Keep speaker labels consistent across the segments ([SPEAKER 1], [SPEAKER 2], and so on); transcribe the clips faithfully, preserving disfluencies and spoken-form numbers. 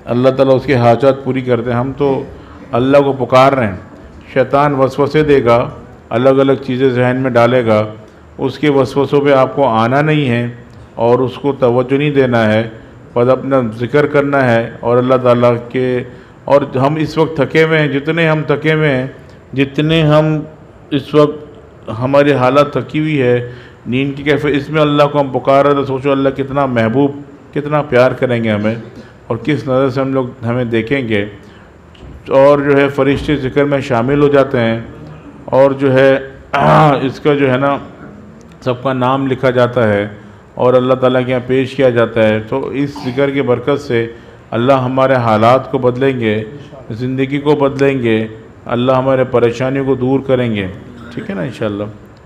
[SPEAKER 1] अल्लाह ताला उसके हाजात पूरी करते हैं। हम तो अल्लाह को पुकार रहे हैं, शैतान वसवसे देगा, अलग अलग चीज़ें जहन में डालेगा, उसके वसवसों पे आपको आना नहीं है और उसको तवज्जो नहीं देना है, बस अपना ज़िक्र करना है और अल्लाह ताला के। और हम इस वक्त थके हुए हैं, जितने हम थके हुए हैं, जितने हम इस वक्त हमारी हालत थकी हुई है, नींद की कैफे, इसमें अल्लाह को हम पुकार रहे, तो सोचो अल्लाह कितना महबूब, कितना प्यार करेंगे हमें और किस नज़र से हम लोग हमें देखेंगे। और जो है फरिश्ते ज़िक्र में शामिल हो जाते हैं और जो है इसका जो है ना सबका नाम लिखा जाता है और अल्लाह ताला के यहाँ पेश किया जाता है। तो इस ज़िक्र की बरकत से अल्लाह हमारे हालात को बदलेंगे, ज़िंदगी को बदलेंगे, अल्लाह हमारे परेशानियों को दूर करेंगे। ठीक है ना इंशाअल्लाह।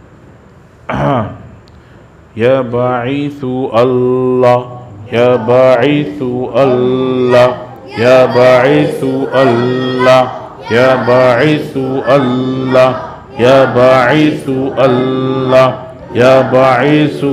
[SPEAKER 1] या बाईसु अल्लाह, या बाईसु अल्लाह, या बाईसु अल्लाह, या बाईसु अल्लाह, या बाईसु अल्लाह, या बाईसु,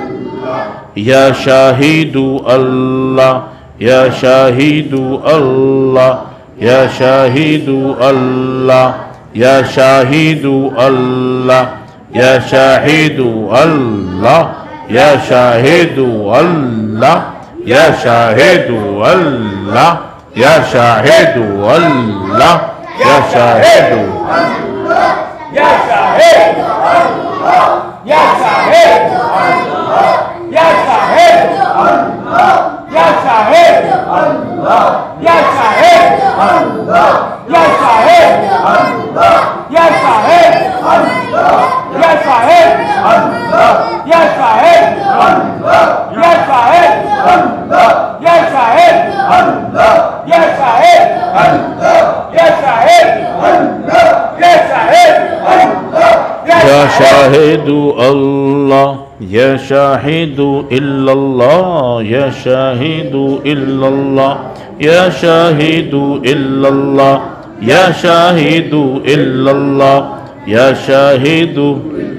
[SPEAKER 1] या शाहिदु अल्लाह, या शाहिदु अल्लाह, या शाहिदु अल्लाह, या शाहिदु अल्लाह, या शाहिदु अल्लाह, या शाहिदु अल्लाह, या शाहिदु अल्लाह, या शाहिदु अल्लाह, या शाहिदु अल्लाह,
[SPEAKER 2] या शाहिद अल्लाह, या शाहिद अल्लाह, या शाहिद अल्लाह, या शाहिद अल्लाह, या शाहिद अल्लाह, या शाहिद अल्लाह, या शाहिद अल्लाह, या शाहिद अल्लाह, या शाहिद अल्लाह, या शाहिद अल्लाह, या शाहिद अल्लाह, या शाहिद अल्लाह, या शाहिद अल्लाह, या शाहिद अल्लाह,
[SPEAKER 1] या शाहिदु अल्लाह, या शाहिदु इल्लल्लाह, या शाहिदु इल्लल्लाह, या शाहिदु इल्लल्लाह, या शाहिदु इल्लल्लाह, या शाहिदु,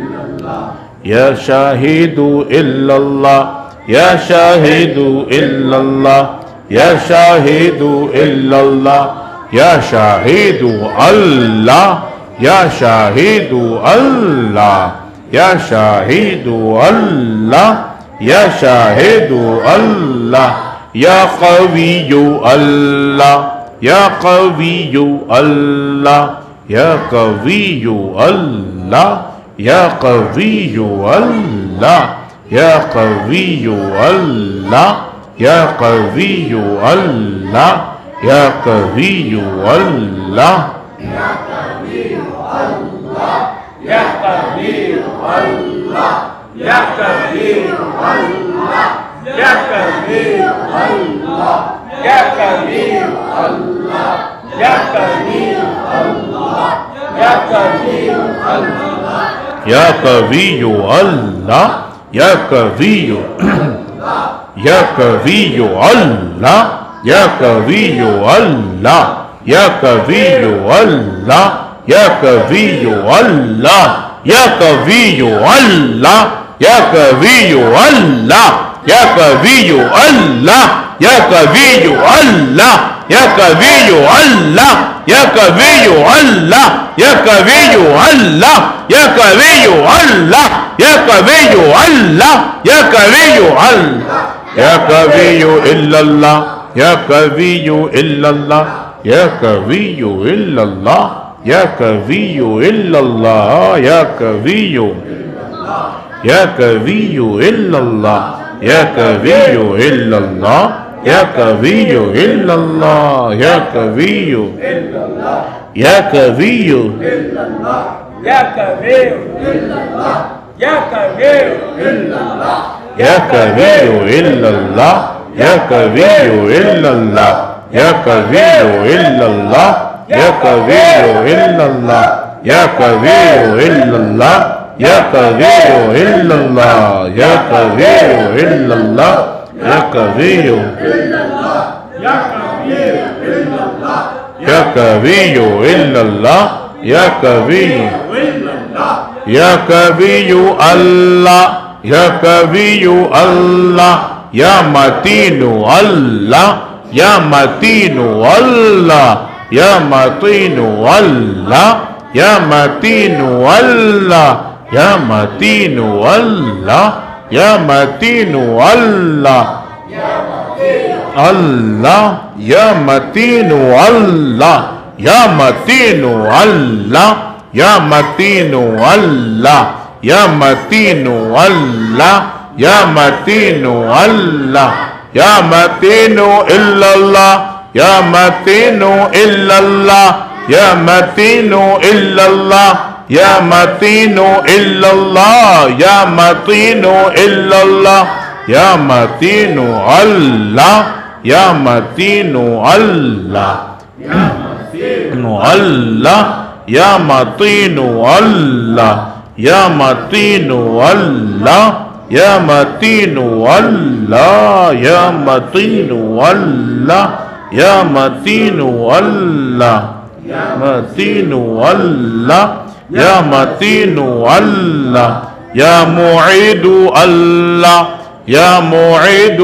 [SPEAKER 1] या शाहिदु इल्लल्लाह, या शाहिदु इल्लल्लाह, या शाहिदु इल्लल्लाह, या शाहिदु अल्लाह, या शाहिदु अल्लाह, या शाहिदु अल्लाह, या शाहिदु अल्लाह, या कविय्यु अल्लाह, या कविय्यु अल्लाह, या कविय्यु अल्लाह, या कविय्यु अल्लाह, या कविय्यु अल्लाह, या कविय्यु अल्लाह, या कविय्यु अल्लाह,
[SPEAKER 2] या कबीर अल्लाह, या कबीर अल्लाह, या कबीर अल्लाह, या कबीर अल्लाह, या कबीर अल्लाह, या कबीर अल्लाह, या कबीर अल्लाह,
[SPEAKER 1] या कविय्यु अल्लाह, या कविय्यु, या कविय्यु अल्लाह, या कविय्यु अल्लाह, या कविय्यु अल्लाह, या कविय्यु अल्लाह, या कविय्यु अल्लाह, या कविय्यु अल्लाह, या कविय्यु अल्लाह, या कविय्यु अल्लाह, या कविय्यु अल्लाह, या कविय्यु अल्लाह, या कविय्यु अल्लाह, या कविय्यु अल्लाह, या कविय्यु अल्लाह, या कविय्यु अल्लाह, या कविय्यु इल्लल्लाह, या कविय्यु इल्लल्लाह, या कविय्यु इल्लल्लाह, या कविय्यु इल्लल्लाह, या कविय्यु, या कविय्यु इल्लल्लाह, या कविय्यु इल्लल्लाह, या कविय्यु इल्लल्लाह, या कविय्यु, या कविय्यु,
[SPEAKER 2] या कबीर अल्लाह, या कबीर अल्लाह,
[SPEAKER 1] या कविय्यु इल्लल्लाह, या कविय्यु इल्लल्लाह, या कविय्यु इल्लल्लाह, या कविय्यु इल्लल्लाह, या कविय्यु इल्लल्लाह, या कविय्यु इल्लल्लाह, या कविय्यु इल्लल्लाह, या कविय्यु,
[SPEAKER 2] या कबीर अल्लाह,
[SPEAKER 1] या कविय्यु इल्लल्लाह, या कविय्यु, या कविय्यु अल्लाह, या कविय्यु अल्लाह, या मतीनु अल्लाह, يا متين الله يا متين الله يا متين الله يا متين الله يا متين الله الله يا متين الله يا متين الله يا متين الله يا متين الله يا متين الله يا متين إلا الله يا متين إلا الله يا متين إلا الله يا متين إلا الله يا متين إلا الله يا متين الله يا متين الله الله يا متين الله يا متين الله يا متين الله يا متين الله يا متين الله متين الله يا متين الله يا معيد الله يا معيد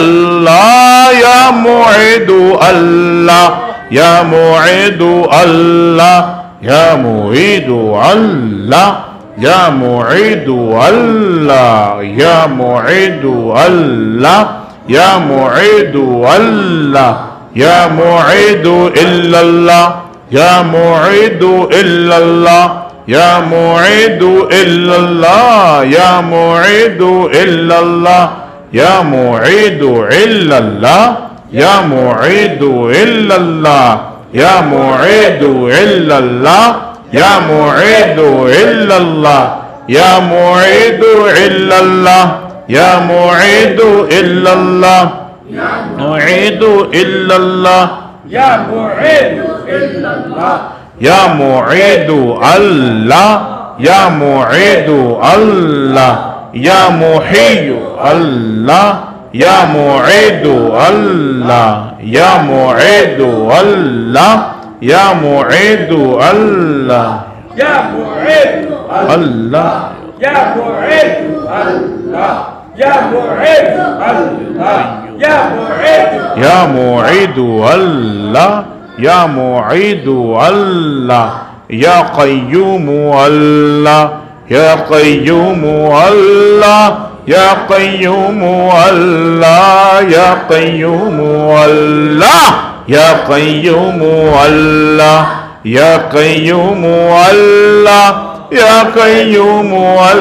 [SPEAKER 1] الله يا معيد الله يا معيد الله يا معيد الله يا معيد الله يا معيد الله يا معيد الله يا معيد إلا الله يا معيد إلا الله يا معيد إلا الله يا معيد إلا الله يا معيد إلا الله يا معيد إلا الله يا معيد إلا الله يا معيد إلا الله يا معيد إلا الله يا معيد إلا الله معيد إلا الله
[SPEAKER 2] يا معيد إلا الله
[SPEAKER 1] يا معيد الله يا معيد الله يا محيي الله يا معيد الله يا معيد الله يا معيد الله
[SPEAKER 2] يا معيد
[SPEAKER 1] الله
[SPEAKER 2] يا معيد الله يا معيد الله يا معيد
[SPEAKER 1] يا معيد الله يا معيد الله يا قيوم الله يا قيوم الله يا قيوم الله يا قيوم الله يا قيوم الله يا قيوم الله يا قيوم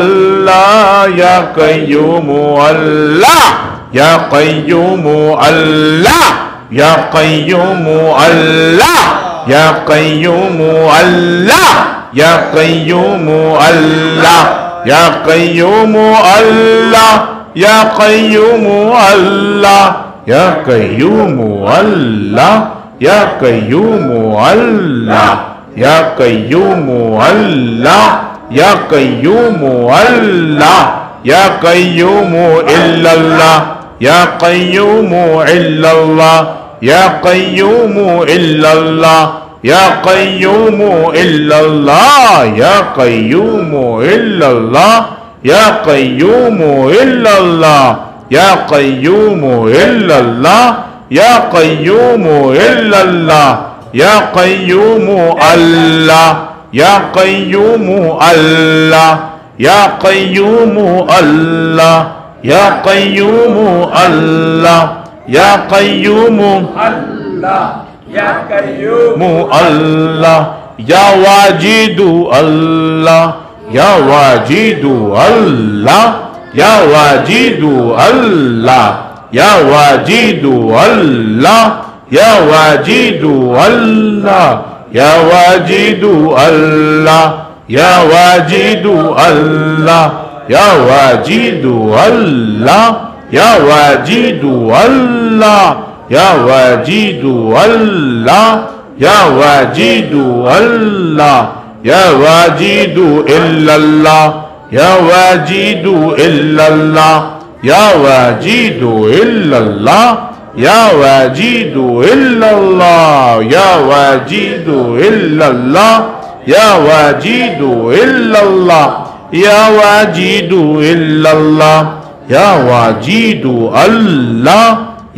[SPEAKER 1] الله يا قيوم الله يا قيوم الله يا قيوم الله يا قيوم الله يا قيوم الله يا قيوم الله يا قيوم الله يا قيوم الله يا قيوم الله يا قيوم الله يا قيوم الله يا قيوم إلا الله يا قيوم إلا الله يا قيوم إلا الله يا قيوم إلا الله يا قيوم إلا الله يا قيوم إلا الله يا قيوم إلا الله يا قيوم إلا الله يا قيوم الله يا قيوم الله يا قيوم الله يا قيوم الله يا قيوم
[SPEAKER 2] الله يا قيوم
[SPEAKER 1] الله يا واجد الله يا واجد الله يا واجد الله يا واجد الله يا واجد الله يا واجد الله يا واجد الله يا واجد الله يا واجد الله يا واجد الله يا واجد الله يا واجد إلا الله يا واجد إلا الله يا واجد إلا الله يا واجد إلا الله يا واجد إلا الله يا واجد إلا الله يا واجد إلا الله يا واجد الله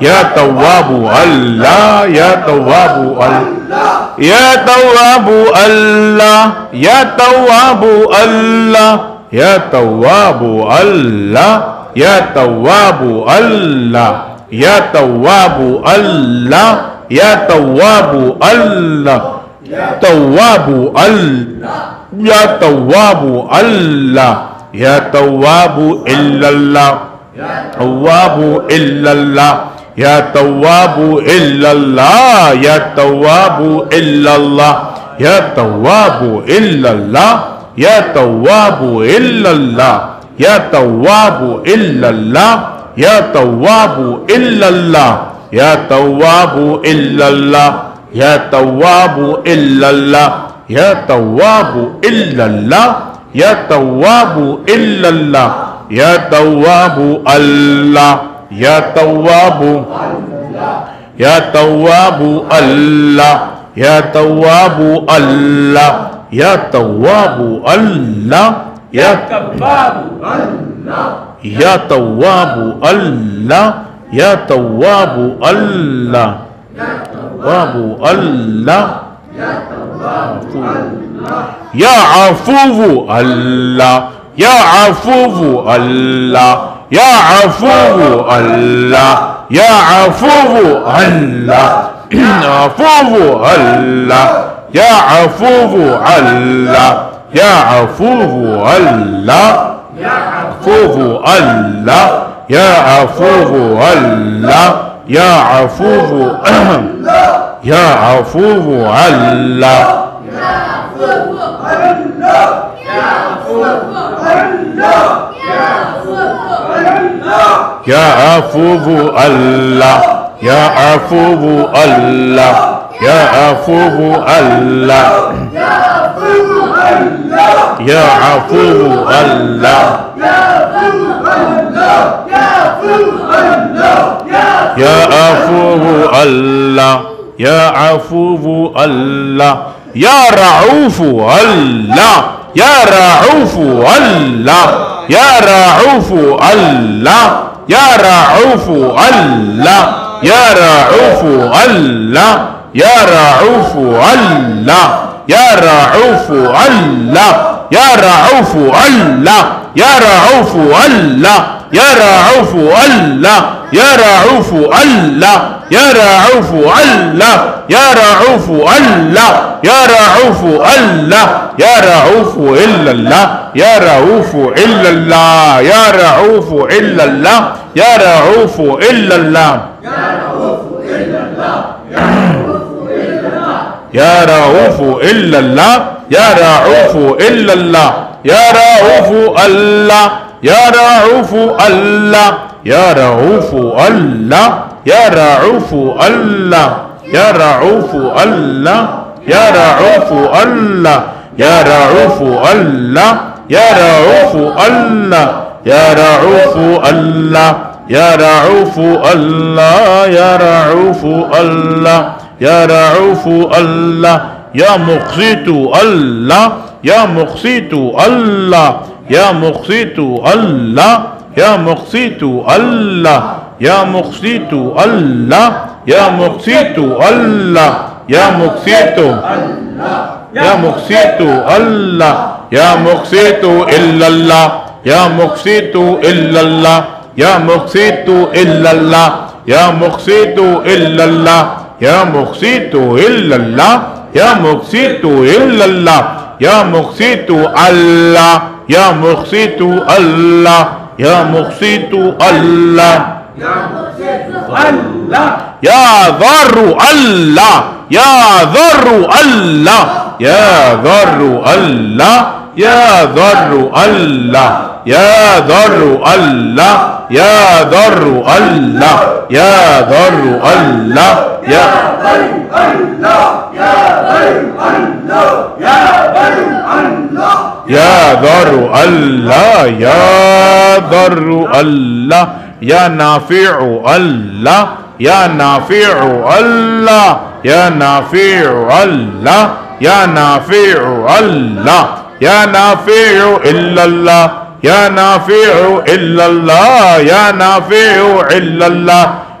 [SPEAKER 1] يا تواب الله يا تواب الله يا تواب الله يا تواب الله يا تواب الله يا تواب الله يا تواب الله يا تواب الله تواب الله يا تواب الله يا تواب إلا الله تواب إلا الله يا تواب إلا الله يا تواب إلا الله يا تواب إلا الله يا تواب إلا الله يا تواب إلا الله يا تواب إلا الله يا تواب إلا الله يا تواب إلا الله يا تواب إلا الله يا تواب إلا الله يا تواب الله يا تواب يا تواب الله يا تواب الله يا تواب الله يا تواب الله يا تواب الله يا تواب الله تواب الله يا عفو الله يا عفو الله يا عفو الله يا عفو الله عفو الله يا عفو الله يا عفو الله يا عفو الله يا عفو الله يا عفو يا عفو الله يا عفو الله يا عفو الله يا عفو الله يا عفو الله يا عفو الله يا عفو الله يا رعوف الله يا رعوف الله يا رعوف الله يا رعوف الله يا رعوف الله يا رعوف الله يا رعوف الله يا رعوف الله يا رعوف الله يا رعوف الله يا رعوف الله يا رعوف الله يا رعوف الله يا رعوف الله يا رعوف إلا الله يا رعوف إلا الله يا رعوف إلا الله يا رعوف إلا الله يا رعوف إلا الله يا رعوف إلا الله يا رعوف الله يا رعوف الله يا رعوف الله يا رعوف الله يا رعوف الله يا رعوف الله يا رعوف الله يا رعوف الله يا رعوف الله يا رعوف الله يا رعوف الله يا رعوف الله يا مقسط الله يا مقسط الله يا مقسط الله يا مقسط الله يا مقسط الله يا مقسط الله يا مقسط يا مقسط الله يا مقسط إلا الله يا مقسط إلا الله يا مقسط إلا الله يا مقسط إلا الله يا مقسط إلا الله يا مقسط إلا الله يا مقسط الله يا مقسط الله يا مقسط الله يا ضر الله يا ضر الله يا ضر الله يا ضر الله يا ضر الله يا ضر الله يا ضر الله يا يا ضر الله يا ضر الله يا نافع الله يا نافع الله يا نافع الله يا نافع الله يا نافع إلا الله يا نافع إلا الله يا نافع إلا الله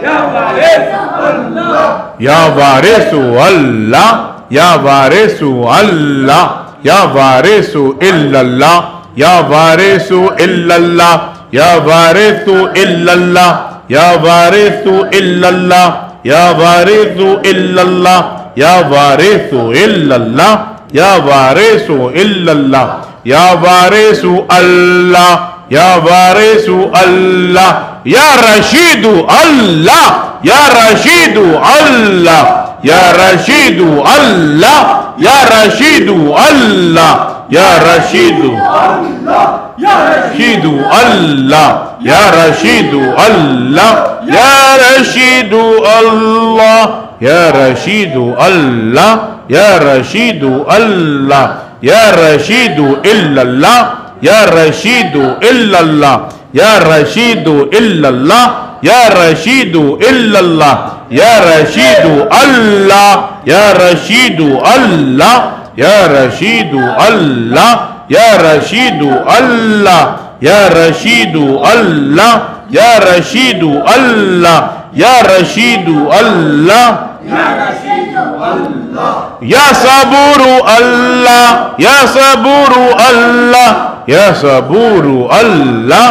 [SPEAKER 2] या वारिस अल्लाह,
[SPEAKER 1] या वारिसु अल्लाह, या वारिसु अल्लाह, या वारिसु इल्लल्लाह, या वारिसु इल्लल्लाह, या वारिसु इल्लल्लाह, या वारिसु इल्लल्लाह, या वारिसु इल्लल्लाह, या वारिसु इल्लल्लाह, या वारिसु इल्लल्लाह, या वारिसु अल्लाह, या वारिसु अल्लाह, या रशीदु अल्लाह, या रशीदु अल्लाह, या रशीदु अल्लाह, या रशीदु अल्लाह, या रशीदु
[SPEAKER 2] अल्लाह, या
[SPEAKER 1] रशीदु अल्लाह, या रशीदु अल्लाह, या रशीदु अल्लाह, या रशीदु अल्लाह, या रशीदु अल्लाह, या रशीदु इल्लल्लाह, या रशीदु इल्लल्लाह, या रशीदु इल्लल्लाह, या रशीदु इल्लल्लाह, या रशीदु अल्लाह, या रशीदु अल्लाह, या रशीदु अल्लाह, या रशीदु अल्लाह, या रशीदु अल्लाह, या रशीदु अल्लाह, या रशीदु अल्लाह,
[SPEAKER 2] या रशीद अल्लाह,
[SPEAKER 1] या सबूरु अल्लाह, या सबूरु अल्लाह, या सबूरु अल्लाह,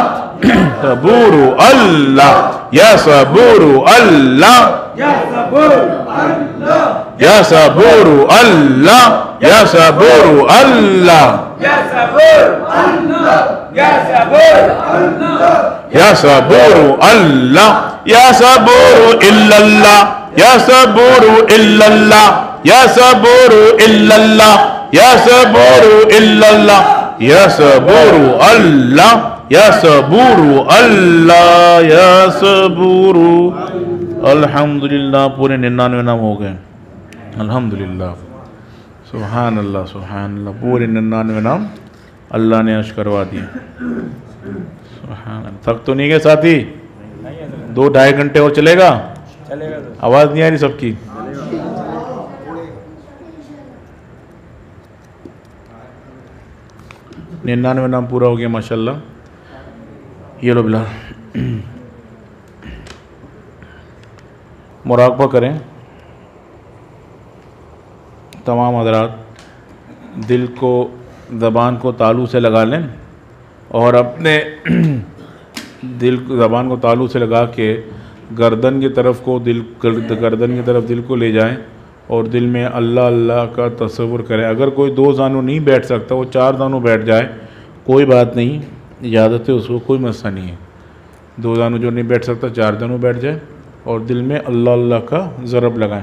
[SPEAKER 1] सबूरु अल्लाह, या सबूरु अल्लाह,
[SPEAKER 2] या सबूर अल्लाह,
[SPEAKER 1] या सबूरु अल्लाह, या सबूरु अल्लाह,
[SPEAKER 2] या सबूर अल्लाह, या सबूर अल्लाह,
[SPEAKER 1] या सबूरु अल्लाह, या सबूरु इल्लल्लाह, या सबूरु इल्लल्लाह, या सबूरु इल्लल्लाह, या सबूरु इल्लल्लाह, या सबूरु अल्लाह, या सबूरु अल्लाह, या सबूरु। अल्हम्दुलिल्लाह, पूरे निन्यानवे नाम हो गए। अल्हम्दुलिल्लाह, सुभान अल्लाह, सुभान अल्लाह, पूरे निन्यानवे नाम अल्लाह ने अश करवा दिए। सुभान अल्लाह। थक तो नहीं गए साथी? दो ढाई घंटे और चलेगा? आवाज़ नहीं आ रही सबकी? निन्यानवे नाम पूरा हो गया माशाल्लाह। ये लो बिलाल, मुराकबा करें तमाम हज़रात, दिल को ज़बान को तालू से लगा लें और अपने दिल ज़बान को तालू से लगा के गर्दन की तरफ को दिल गर्दन की तरफ दिल को ले जाएं और दिल में अल्लाह अल्लाह का तसव्वुर करें। अगर कोई दो जानू नहीं बैठ सकता, वो चार जानू बैठ जाए, कोई बात नहीं, इजाज़त है, उसको कोई मसला नहीं है। दो जानू जो नहीं बैठ सकता, चार जानू बैठ जाए और दिल में अल्लाह अल्लाह का ज़रब लगाएं।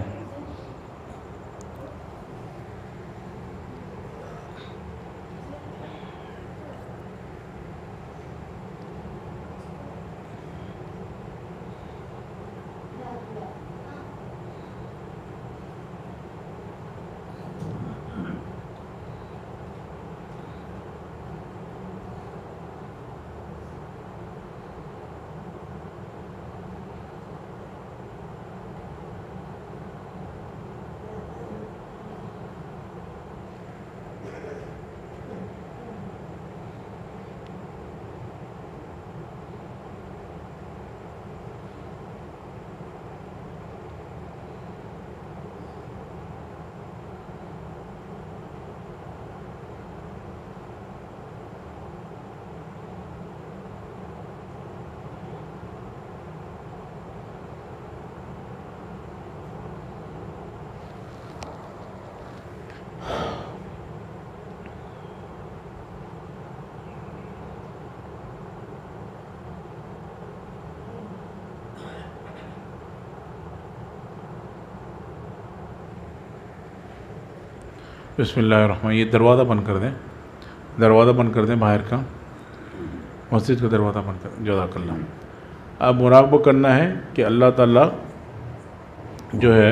[SPEAKER 1] बिस्मिल्लाहिर्रहमान। ये दरवाज़ा बंद कर दें, दरवाज़ा बंद कर दें बाहर का, मस्जिद का दरवाज़ा बंद कर। जज़ाकल्लाह। अब मुराक़बा करना है कि अल्लाह ताला जो है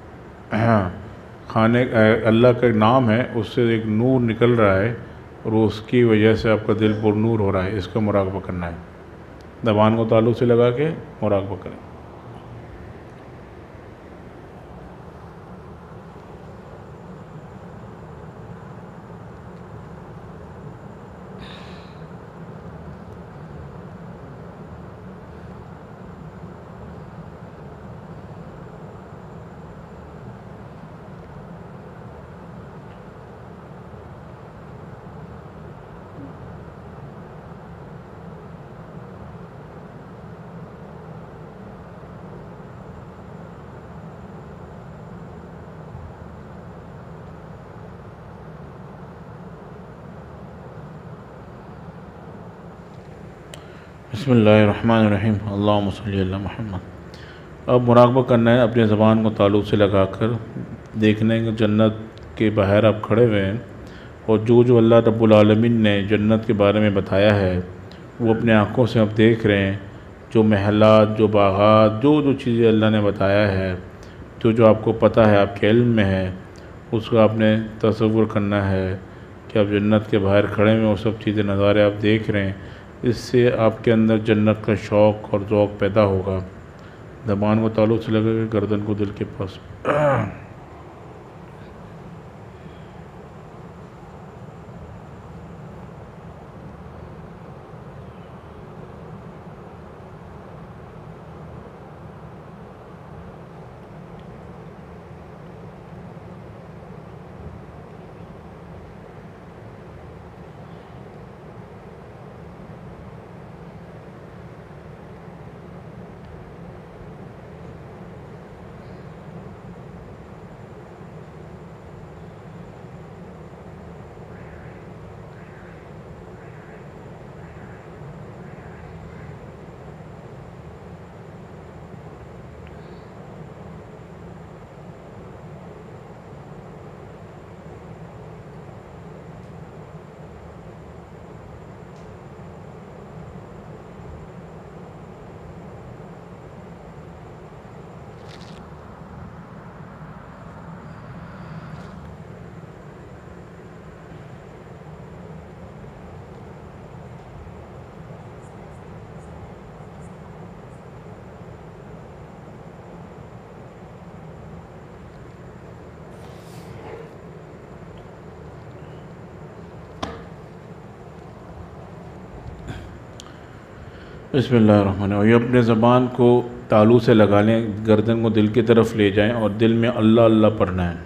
[SPEAKER 1] खाने अल्लाह का नाम है, उससे एक नूर निकल रहा है और उसकी वजह से आपका दिल पुरनूर हो रहा है। इसका मुराक़बा करना है। ज़बान को ताल्लुक़ से लगा के मुराक़बा करें। बिस्मिल्लाहिर्रहमानिर्रहीम अल्लाहुम्मा सल्ली अला मुहम्मद। अब मुराक़बा करना है अपनी ज़बान को तालु से लगा कर, देखने कि जन्नत के बाहर आप खड़े हुए हैं और जो जो अल्लाह रब्बुल आलमीन ने जन्नत के बारे में बताया है वो अपने आँखों से आप देख रहे हैं। जो महलात, जो बागात, जो जो चीज़ें अल्लाह ने बताया है, जो जो आपको पता है, आपके इल्म में है, उसको आपने तसव्वुर करना है कि आप जन्नत के बाहर खड़े में वो सब चीज़ें, नज़ारे आप देख रहे हैं। इससे आपके अंदर जन्नत का शौक़ और ज़ौक़ पैदा होगा। ज़बान को ताल्लुक़ से लगा के गर्दन को दिल के पास। बिस्मिल्लाहिर्रहमानिर्रहीम। अपने ज़बान को तालू से लगा लें, गर्दन को दिल की तरफ ले जाएं और दिल में अल्लाह अल्लाह पढ़ना है।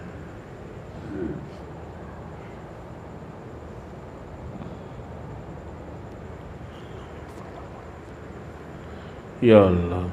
[SPEAKER 1] या अल्लाह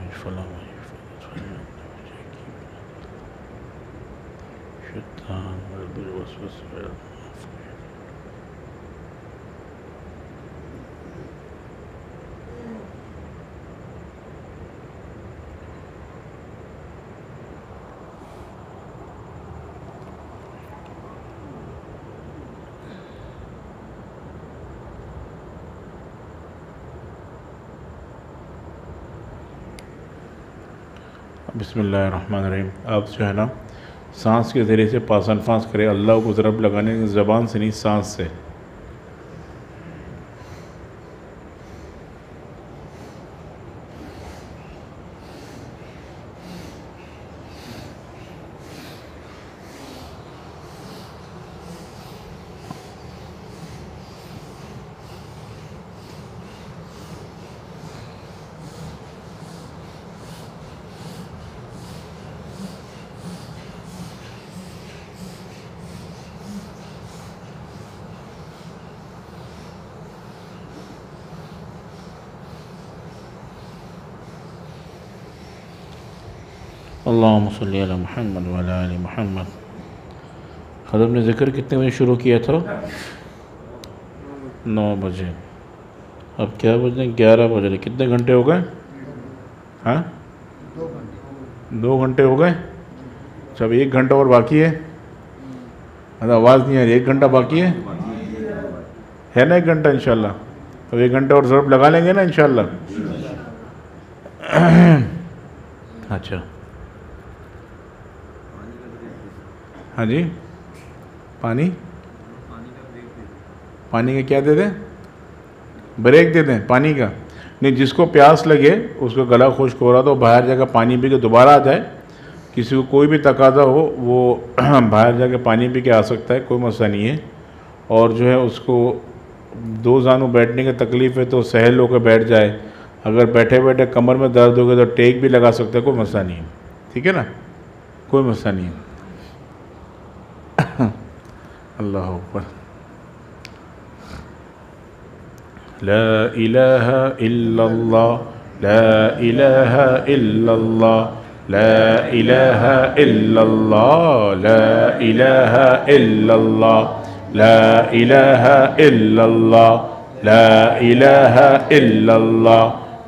[SPEAKER 1] बिस्मिल्लाहिर्रहमानिर्रहीम। आप जो है ना सांस के ज़रिए से पासन फांस करें। अल्लाह को ज़रब लगाने की ज़बान से नहीं, सांस से। अल्लाहुम्मा सल्ली अला मुहम्मद व अला आलि मुहम्मद। हज़रत ने ज़िक्र कितने बजे शुरू किया था? नौ बजे। अब क्या बजे? ग्यारह बज रहे। कितने घंटे हो गए? हाँ, दो घंटे हो गए। अच्छा, अब एक घंटा और बाकी है। मतलब आवाज़ नहीं आ रही। एक घंटा बाकी है है ना? एक घंटा इंशाल्लाह। अब एक घंटा और ज़रूर लगा लेंगे ना इंशाल्लाह। अच्छा, हाँ जी। पानी पानी का क्या दे दें? ब्रेक दे दें पानी का? नहीं, जिसको प्यास लगे, उसको गला खुश्क हो रहा तो बाहर जाकर पानी पी के दोबारा आ जाए। किसी को कोई भी तकाजा हो वो बाहर जाकर पानी पी के आ सकता है, कोई मसला नहीं है। और जो है उसको दो जानू बैठने की तकलीफ़ है तो सहल होकर बैठ जाए। अगर बैठे बैठे कमर में दर्द हो गया तो टेक भी लगा सकते हैं, कोई मसला नहीं है। ठीक है ना, कोई मसला नहीं है। अल्लाह अकबर। ला इलाहा इल्लल्लाह, ला इलाहा इल्लल्लाह, ला इलाहा इल्लल्लाह, ला इलाहा इल्लल्लाह, ला इलाहा इल्लल्लाह, ला इलाहा इल्लल्लाह,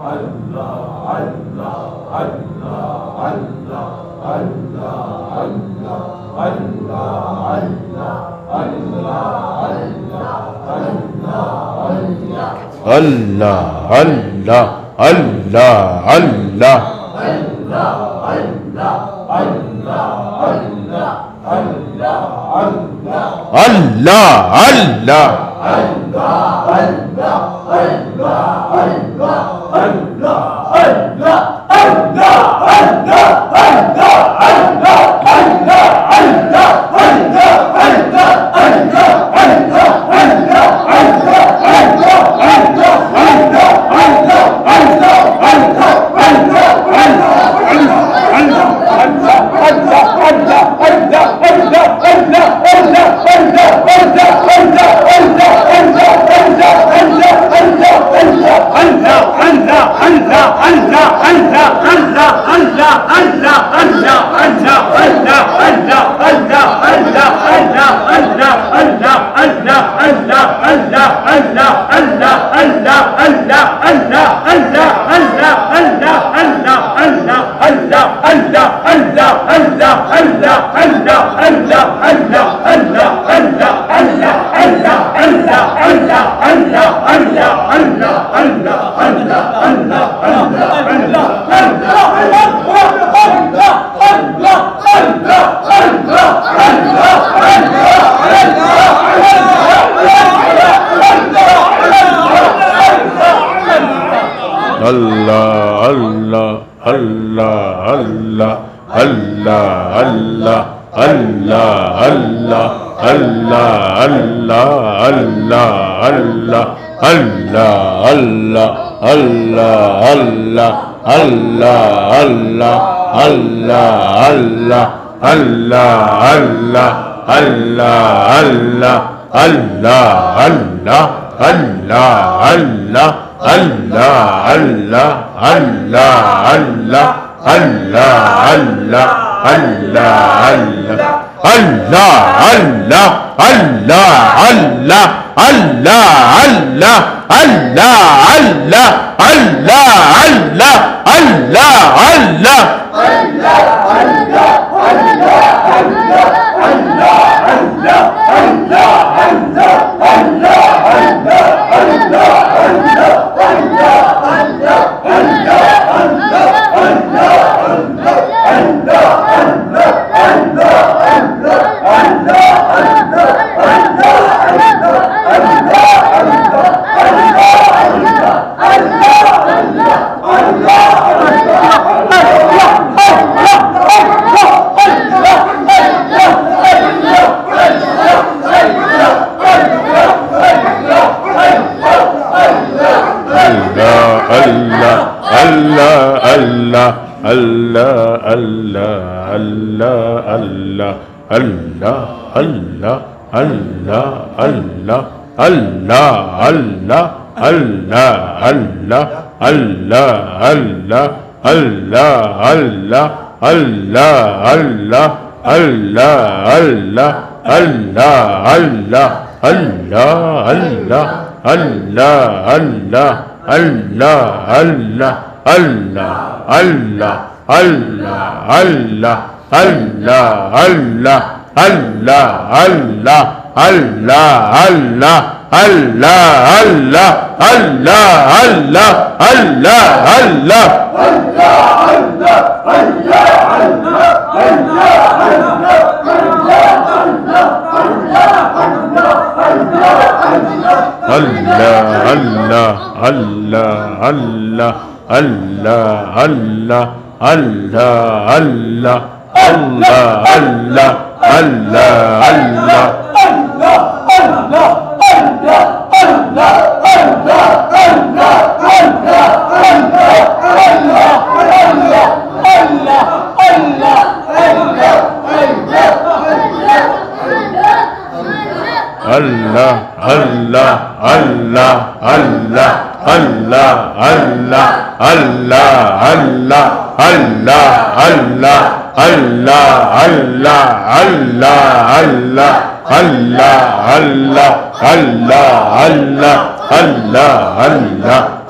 [SPEAKER 1] Allah, Allah, Allah, Allah. Allah, Allah.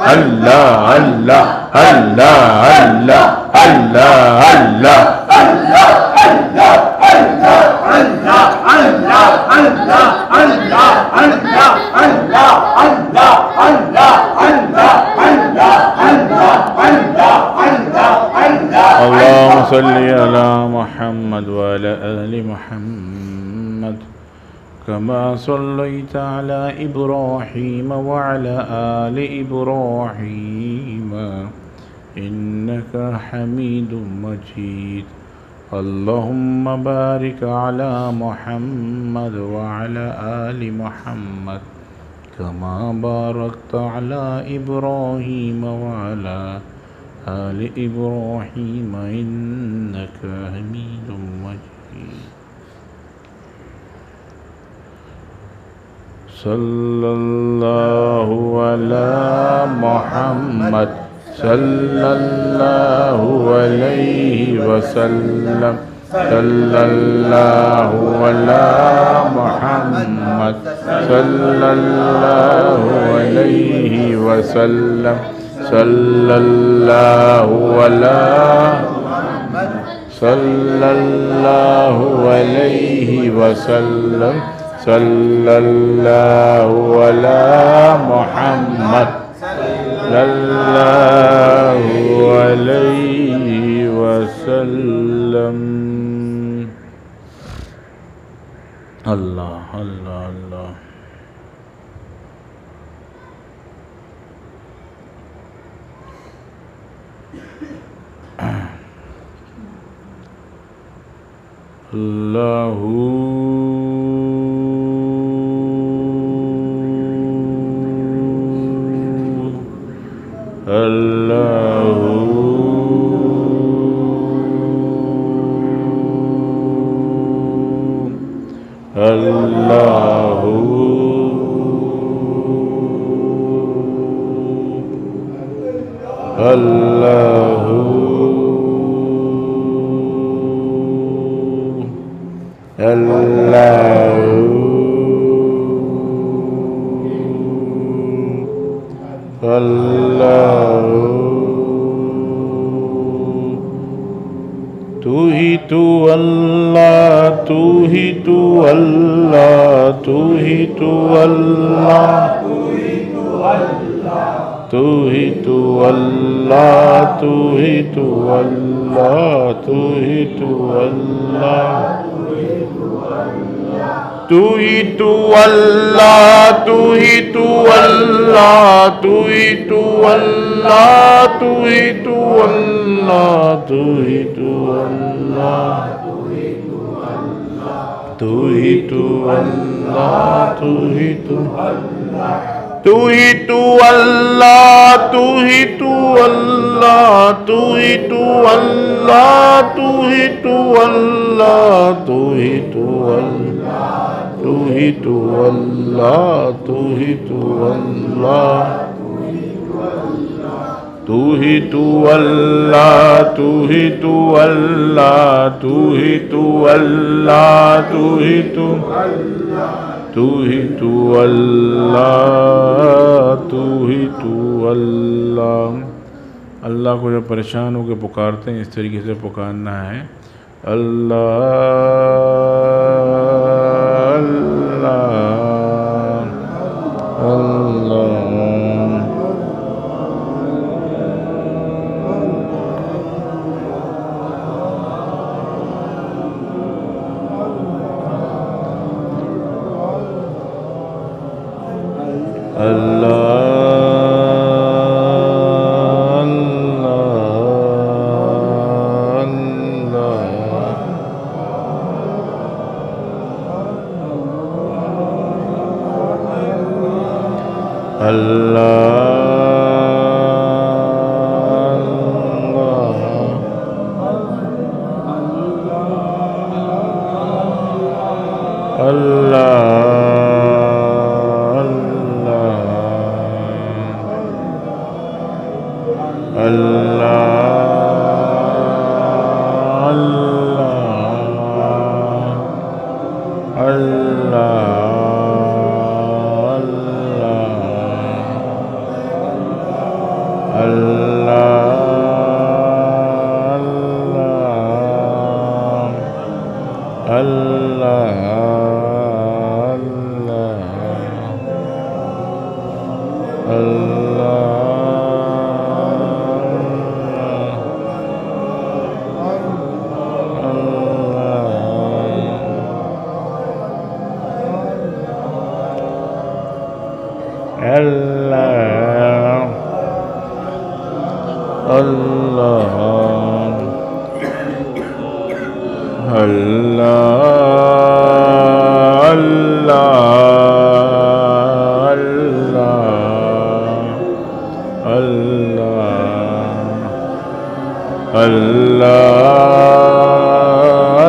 [SPEAKER 1] अल्लाह अल्लाह अल्लाह अल्लाह अल्लाह अल्लाह अल्लाहुम्मा सल्ली अला मुहम्मद व अला आलि मुहम्मद कमा सल्लैता अला इब्राहीम व अला आलि इब्राहीम इन्नका हमीदुम मजीद अल्लाहुम्मा बारिक अला मुहम्मद व अला आलि मुहम्मद कमा बारकता अला इब्राहीम व अला आलि इब्राहीम इन्नका हमीदुम मजीद सल्लल्लाहु अला मुहम्मद सल्लल्लाहु अलैहि वसल्लम सल्लल्लाहु अला मुहम्मद सल्लल्लाहु अलैहि वसल्लम सल्लल्लाहु अला सल्लल्लाहु अलैहि वसल्लम सल्लल्लाहु अला मुहम्मद सल्लल्लाहु अलैहि वसल्लम। अल्लाह अल्लाह अल्लाह। अल्लाहु अल्लाहु अल्लाहु अल्लाहु अल्लाहु अल्लाहु तू ही तू अल्लाह तू ही तू अल्लाह तू ही तू अल्लाह तू ही तू अल्लाह तू ही तू अल्लाह तू ही तू अल्लाह तू ही तू अल्लाह तू ही तू अल्लाह तू ही तू अल्लाह तू ही तू अल्लाह तू ही तू अल्लाह तू ही तू अल्लाह तू ही तू अल्लाह तू ही तू तू ही तू अल्लाह तू ही तू अल्लाह तू ही तू अल्लाह तू ही तू अल्लाह तू ही तू अल्लाह तू ही तू अल्लाह तू ही तू अल्लाह तू ही तू अल्लाह तू ही तू अल्लाह तू ही तू अल्लाह तू ही तू तू ही तू अल्लाह तू ही तू अल्लाह। अल्लाह को जब परेशान होकर पुकारते हैं इस तरीके से पुकारना है अल्लाह अल्लाह अल्लाह
[SPEAKER 3] अल्लाह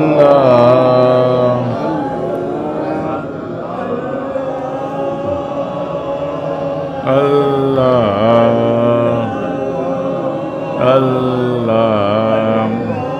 [SPEAKER 3] अल्लाह अल्लाह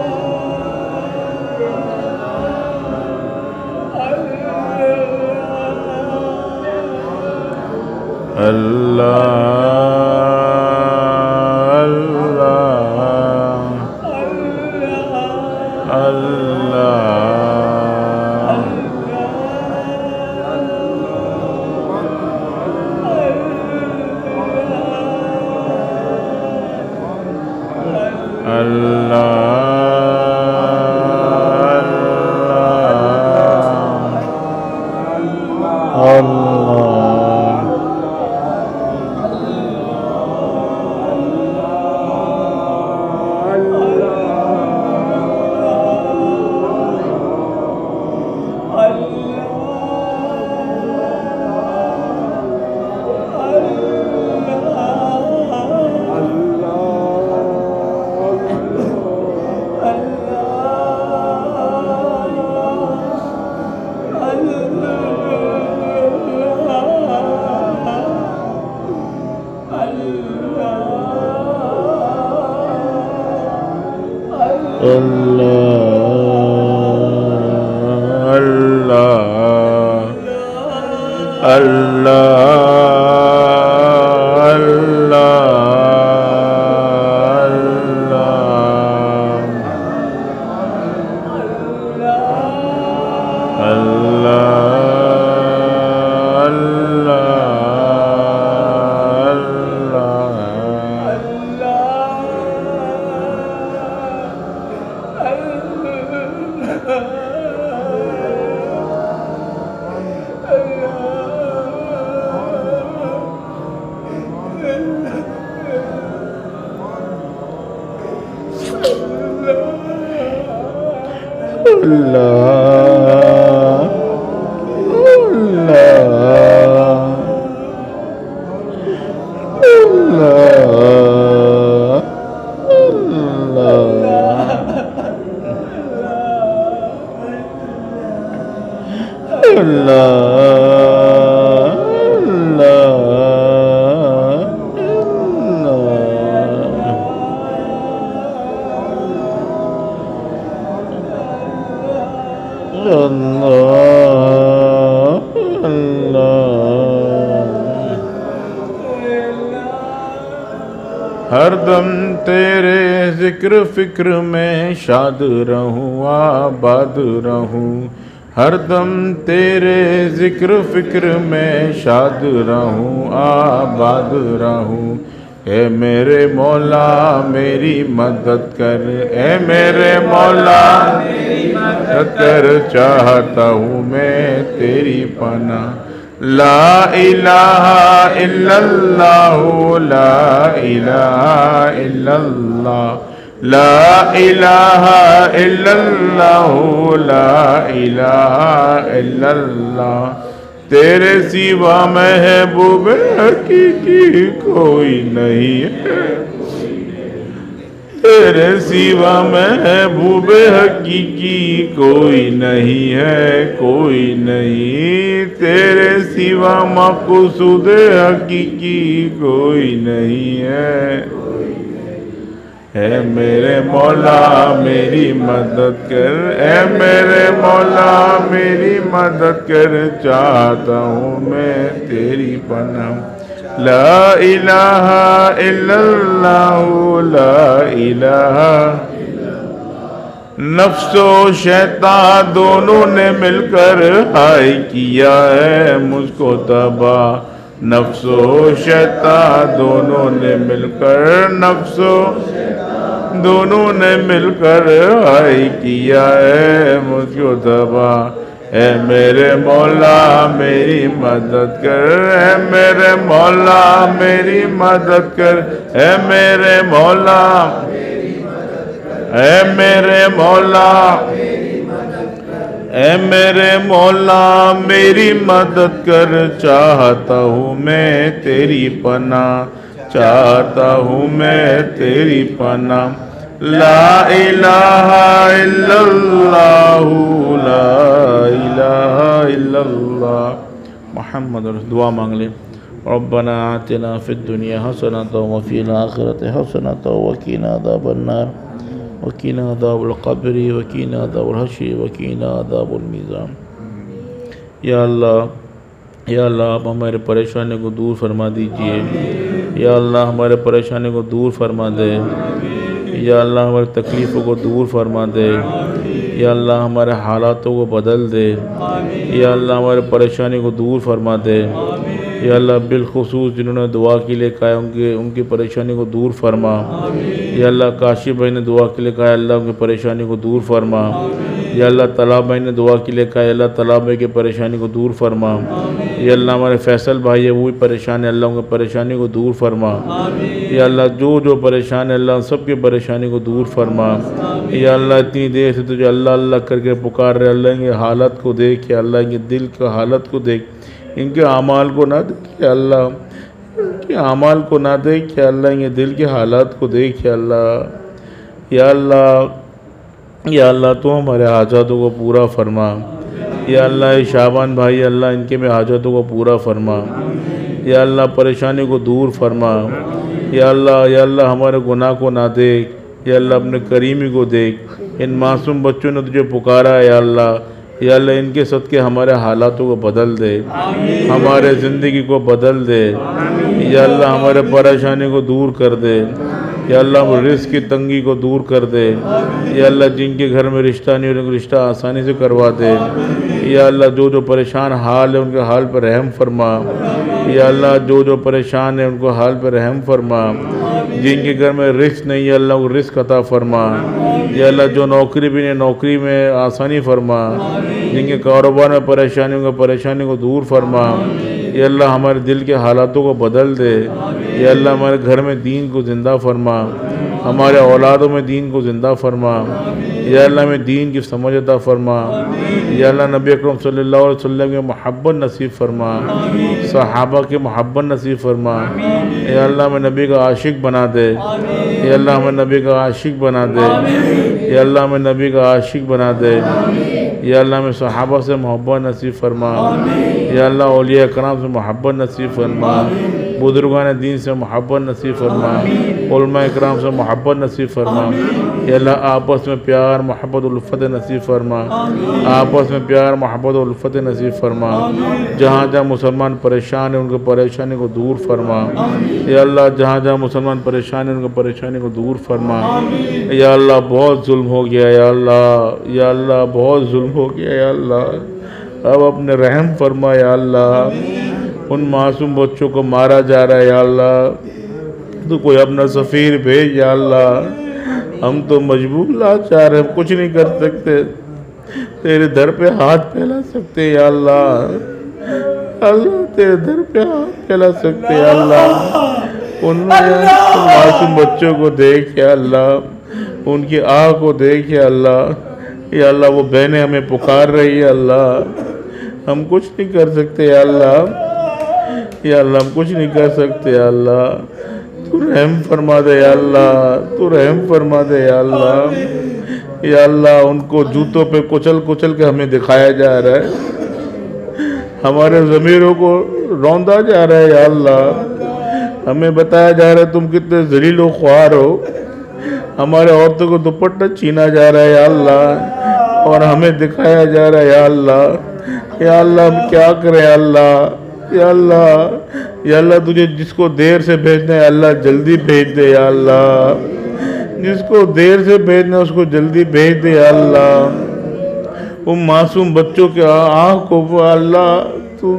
[SPEAKER 3] हरदम तेरे जिक्र फिक्र में शाद रहूं आबाद रहूं, हरदम तेरे जिक्र फिक्र में शाद रहूं आबाद रहूं। ए मेरे मौला मेरी मदद कर, ए मेरे मौला मेरी मदद कर, चाहता हूँ मैं तेरी पनाह। ला इलाहा इल्लल्लाह, ला इलाहा इल्लल्लाह, ला इलाहा इल्लल्लाह, ला इलाहा इल्लल्लाह। तेरे सिवा महबूब हकीकी कोई नहीं है, तेरे सिवा महबूब हकीकी कोई नहीं है, कोई नहीं। तेरे सिवा मक़सूद हकीकी कोई नहीं है। है मेरे मौला मेरी मदद कर, ए मेरे मौला मेरी मदद कर, चाहता हूँ मैं तेरी पनाह। ला इलाहा इल्लल्लाह, ला इलाहा। नफ्सो शैतान दोनों ने मिलकर हाय किया है मुझको तबाह। नफ्सो शैतान दोनों ने मिलकर, नफ्सो दोनों ने मिलकर हाय किया है मुझको तबाह। ए मेरे मौला मेरी मदद कर, ए मेरे मौला मेरी मदद कर, ए मेरे मौला, ए मेरे मौला, ए मेरे मौला मेरी मदद कर, चाहता हूँ मैं तेरी पनाह, चाहता हूँ मैं तेरी पनाह। ला इलाहा इल्लल्लाहु ला इलाहा इल्लल्लाह मुहम्मद। दुआ मांग ले। रब्बना आतिना फिद दुनिया हसनतन व फिल आखिरति हसनतन व क़िना अज़ाबन्नार व क़िना अज़ाबल क़ब्रि व क़िना अज़ाबल हश्र व क़िना अज़ाबल मीज़ान। या अल्लाह, या अल्लाह आप हमारे परेशानी को दूर फरमा दीजिए। या अल्लाह हमारे परेशानी को दूर फरमा दे। या अल्लाह हमारी तकलीफ़ों को दूर फरमा दे। या अल्लाह हमारे हालातों को बदल दे। या अल्लाह हमारे परेशानी को दूर फरमा दे। या अल्लाह बिलखुसूस जिन्होंने दुआ के लिए कहा उनके उनकी परेशानी को दूर फरमा। या अल्लाह काशी भाई ने दुआ के लिए कहा अल्लाह उनकी परेशानी को दूर फरमा। या अल्लाह तलाब भाई ने दुआ के लिए कहा अल्लाह तलाब भाई की परेशानी को दूर फरमा। या अल्लाह हमारे फैसल भाई है वो भी परेशान है, अल्लाह उनकी परेशानी को दूर फरमा। या अल्लाह जो जो परेशान है अल्लाह सबकी परेशानी को दूर फरमा। या अल्लाह इतनी देर से तुझे अल्लाह अल्लाह करके पुकार रहे, अल्लाह इनकी हालत को देख, या अल्लाह इनके दिल का हालत को देख, इनके अमाल को ना देख, या अल्लाह इनके अमाल को ना देख, या अल्लाह इनके दिल के हालात को देख, या अल्लाह। या अल्लाह, या अल्लाह तो हमारे हाजातों को पूरा फरमा। या अल्लाह ये शाबान भाई अल्लाह इनके में हाजतों को पूरा फरमा। या अल्लाह परेशानी को दूर फरमा। या अल्लाह, या अल्लाह हमारे गुनाह को ना देख, या अल्लाह अपने करीमी को देख। इन मासूम बच्चों ने तुझे पुकारा है या अल्लाह, या अल्लाह इनके सदके हमारे हालातों को बदल दे, हमारे ज़िंदगी को बदल दे। या अल्लाह हमारे परेशानी को दूर कर दे। या अल्लाह रिज़्क़ की तंगी को दूर कर दे। या अल्लाह जिनके घर में रिश्ता नहीं उनका रिश्ता आसानी से करवा दे। या अल्लाह जो जो परेशान हाल है उनके हाल पर रहम फरमा। या अल्लाह जो जो परेशान है उनको हाल पर रहम फरमा। जिनके घर में रिस्क नहीं है अल्लाह को रिस्क अता फरमा। या अल्लाह जो नौकरी भी नहीं नौकरी में आसानी फरमा। जिनके कारोबार में परेशानी उनकी परेशानी को दूर फरमा। या अल्लाह हमारे दिल के हालातों को बदल दे। या अल्लाह हमारे घर में दीन को ज़िंदा फरमा, हमारे औलादों में दीन को ज़िंदा फरमा। या अल्लाह में दीन की समझ अता फरमा। या अल्लाह नबी अकरम सल्लल्लाहु अलैहि वसल्लम के मोहब्बत नसीब फरमा, सहाबा के मोहब्बत नसीब फरमा। या अल्लाह में नबी का आशिक बना दे। या अल्लाह हमें नबी का आशिक बना दे। या अल्लाह में नबी का आशिक बना दे। या अल्लाह में सहाबा से मोहब्बत नसीब फरमा। या अल्लाह औलिया कराम से मोहब्बत नसीब फरमा, बुजुर्गान दीन से मोहब्बत नसीब फरमा, उलमा इकराम से मोहब्बत नसीब फरमा। या अल्लाह आपस में प्यार मोहब्बत उल्फत नसीब फरमा, आपस में प्यार मोहब्बत उल्फत नसीब फरमा। जहाँ जहाँ मुसलमान परेशान है उनकी परेशानी को दूर फरमा। या अल्लाह जहाँ जहाँ मुसलमान परेशान है उनकी परेशानी को दूर फरमा। या अल्लाह बहुत जुल्म हो गया या अल्लाह, या अल्लाह बहुत जुल्म हो गया या अल्लाह, अब अपने रहम फरमा। या अल्लाह उन मासूम बच्चों को मारा जा रहा है या अल्लाह, तो कोई अपना सफ़ीर भेज या अल्लाह। हम तो मजबूर लाचार हैं, कुछ नहीं कर सकते, तेरे दर पे हाथ फैला सकते या अल्लाह। अल्लाह तेरे दर पे हाथ फैला सकते या अल्लाह। उन मासूम बच्चों को देख या अल्लाह, उनकी आँख को देख या अल्लाह। या अल्लाह वो बहनें हमें पुकार रही है अल्लाह, हम कुछ नहीं कर सकते या अल्लाह। या अल्लाह हम कुछ नहीं कर सकते या अल्लाह, तू रहम फरमा दे या अल्लाह, तू रहम फरमा दे या अल्लाह। या अल्लाह उनको जूतों पे कुचल कुचल के हमें दिखाया जा रहा है, हमारे ज़मीरों को रौंदा जा रहा है या अल्लाह। हमें बताया जा रहा है तुम कितने ज़लील व ख्वार हो, हमारे औरतों को दुपट्टा छीना जा रहा है या अल्लाह, और हमें दिखाया जा रहा है या अल्लाह। या अल्लाह हम क्या करें अल्लाह। या अल्लाह, या अल्लाह तुझे जिसको देर से भेजना है अल्लाह जल्दी भेज दे या अल्लाह, जिसको देर से भेजना है उसको जल्दी भेज दे या अल्लाह। उन मासूम बच्चों के आँख को अल्लाह तू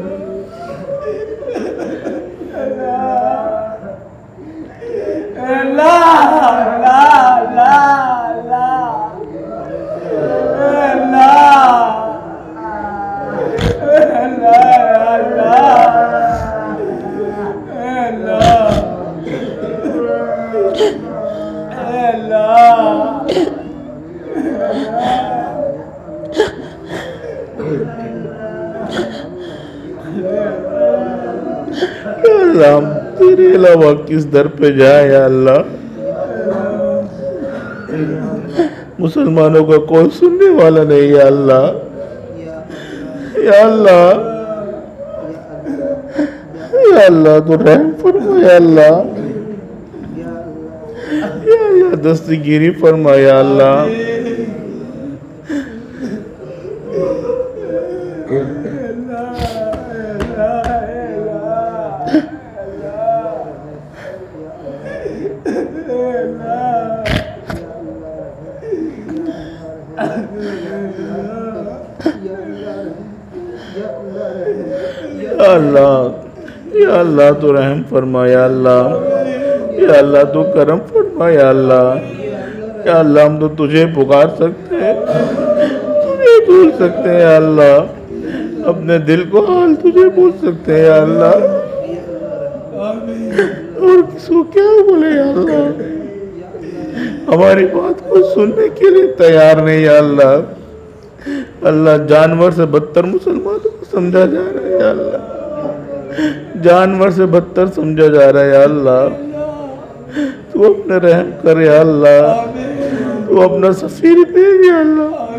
[SPEAKER 3] तेरे अलावा किस दर पे जाए या अल्लाह। मुसलमानों का कोई सुनने वाला नहीं या अल्लाह, या अल्लाह, या अल्लाह तो रहम फरमा या अल्लाह, या अल्लाह दस्तगिरी फरमा या अल्लाह, या अल्लाह, या अल्लाह तो रहम फरमा या अल्लाह, या अल्लाह तो करम फरमा या अल्लाह, या अल्लाह हम तो तुझे पुकार सकते हैं, तुझे भूल सकते हैं या अल्लाह, अपने दिल को हाल तुझे भूल सकते हैं या अल्लाह, और किसको क्या बोले या अल्लाह, हमारी बात को सुनने के लिए तैयार नहीं या अल्लाह। अल्लाह जानवर से बदतर मुसलमानों को समझा जा रहा है या अल्लाह, जानवर से बदतर समझा जा रहा है या अल्लाह, तू अपने रहम कर या अल्लाह, तू अपना सफीर भेज या अल्लाह,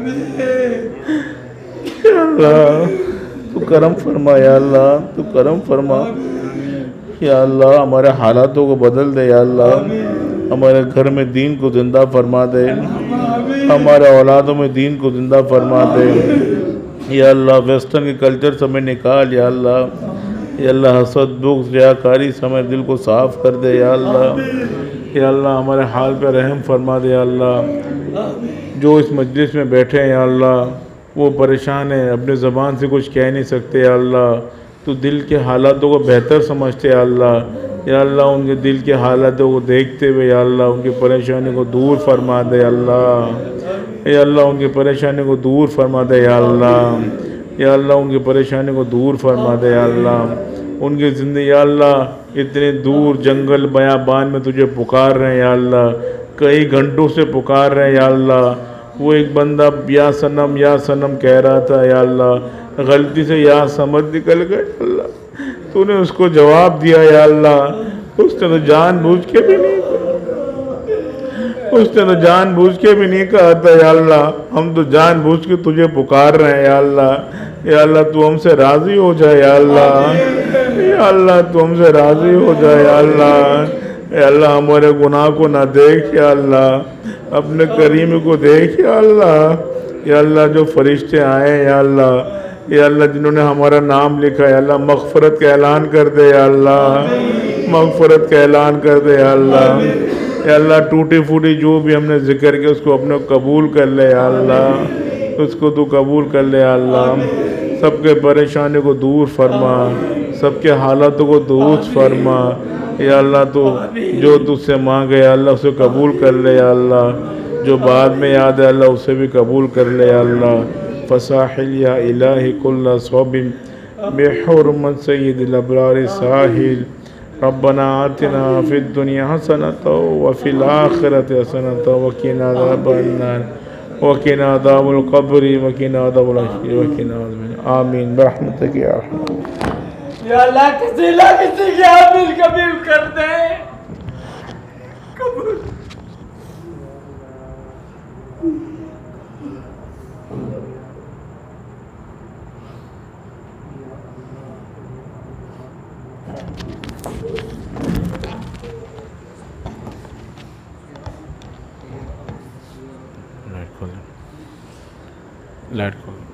[SPEAKER 3] या अल्लाह तू करम फरमा या अल्लाह, तू करम फरमा या अल्लाह, हमारे हालातों को बदल दे या अल्लाह, हमारे घर में दीन को जिंदा फरमा दे, हमारे औलादों में दीन को जिंदा फरमा दे या अल्लाह, वेस्टर्न के कल्चर से हमें निकाल या अल्लाह, या अल्लाह हसद बुग़्ज़ रियाकारी से हमारे दिल को साफ़ कर दे या अल्लाह, या अल्लाह हमारे हाल पर रहम फरमा दे या अल्लाह। जो इस मजलिस में बैठे हैं या अल्लाह, वो परेशान हैं, अपने ज़बान से कुछ कह नहीं सकते या अल्लाह, तो दिल के हालातों को बेहतर समझते या अल्लाह, या अल्लाह उनके दिल के हालातों को देखते हुए या अल्लाह उनकी परेशानी को दूर फरमा दे अल्लाह, या अल्लाह उनकी परेशानी को दूर फरमा दे या अल्लाह, या अल्लाह उनकी परेशानी को दूर फरमा दे या अल्लाह। उनकी ज़िंदगी या अल्लाह इतने दूर जंगल बयाबान में तुझे पुकार रहे हैं या अल्लाह, कई घंटों से पुकार रहे हैं या अल्लाह। वो एक बंदा या सनम या सनम कह रहा था या अल्लाह, गलती से या समझ निकल गए अल्लाह, तूने उसको जवाब दिया या अल्लाह। उसने तो जानबूझ के भी नहीं उसने तो जानबूझ के भी नहीं कहा था या अल्लाह, हम तो जानबूझ के तुझे पुकार रहे हैं या अल्लाह, या अल्लाह तू हमसे राज़ी हो जाए या अल्लाह, या अल्लाह तू हमसे राज़ी हो जाए या अल्लाह, या अल्लाह हमारे गुनाह को ना देख या अल्लाह, अपने करीम को देख या अल्लाह। या अल्लाह जो फरिश्ते आए हैं या अल्लाह, या अल्लाह जिन्होंने हमारा नाम लिखा है अल्लाह, मग़फ़िरत का ऐलान कर दे या अल्लाह, मग़फ़िरत का ऐलान कर दे या अल्लाह। या अल्लाह टूटी फूटी जो भी हमने जिक्र किया उसको अपने कबूल कर ले या अल्लाह, उसको तू कबूल कर ले या अल्लाह। सबके परेशानी को दूर फरमा, सबके हालातों को दूर फरमा या अल्लाह। तो जो तुझसे मांगे या अल्लाह उसे कबूल कर ले या अल्लाह, जो बाद में याद है अल्लाह उसे भी कबूल कर ले या अल्लाह। फ़साहिल या इलाही कुल्ला सौबिन बेहुरमत सय्यिदिल अबरार साहिल, रब्बना आतिना फिद दुनिया हसनतन व फिल आखिरति हसनतन व क़िना अज़ाबन्नार व क़िना अज़ाबल क़ब्र व क़िना अज़ाबल हश्र व क़िना अज़ाबन आमीन बरहमतिक या अरहम।
[SPEAKER 2] या अल्लाह किसी ना किसी की आमीन कबूल कर दे, कबूल।
[SPEAKER 3] लाइट खोलो, लाइट खोलो।